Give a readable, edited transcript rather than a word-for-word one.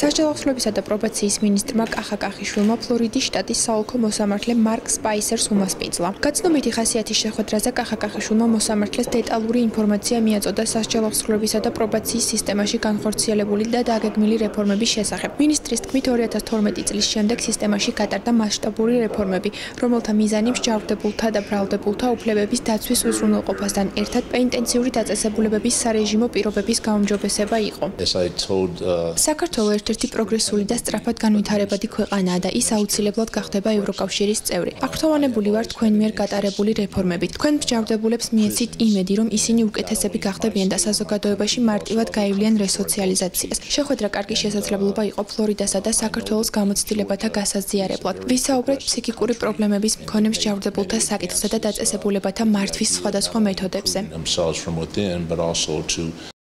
სასჯელოხსლებისა და პრობაციის მინისტრმა კახა კახიშვილმა ფლორიდის შტატის საოლქო მოსამართლე მარკ სპაისერს უმასპინძლა. გაცნობიტი ხასიათის შეხვედრაზე კახა კახიშვილმა მოსამართლეს დეტალური ინფორმაცია მიაწოდა სასჯელოხსლებისა და პრობაციის სისტემაში განხორციელებული და დაგეგმილი რეფორმების შესახებ. მინისტრის თქმით 2012 წლის შემდეგ სისტემაში გატარდა მასშტაბური რეფორმები, რომელთა მიზანი მსჯავრდებულთა და ბრალდებულთა უფლებების დაცვის უზრუნველყოფასთან ერთად პენიტენციური დაწესებულებების სარეჟიმო პირობების გაუმჯობესება იყო. საქართველოს ერთ-ერთი პროგრესული და სწრაფად განვითარებადი ქვეყანაა და ის აუცილებლად გახდება ევროკავშირის წევრი. აღფრთოვანებული ვართ თქვენ მიერ გატარებული რეფორმებით. თქვენ მსჯავრდებულებს მიეცით იმედი, რომ ისინი უკეთესები გახდებიან და საზოგადოებაში მარტივად გაივლიან რესოციალიზაციას. შეხვედრა კარგი შესაძლებლობა იყო ფლორიდასა და საქართველოს გამოცდილებათა გასაზიარებლად. ვისაუბრეთ ფსიქიკური პრობლემების მქონე მსჯავრდებულთა საკითხსა და დაწესებულებათა მართვის სხვადასხვა მეთოდებზე.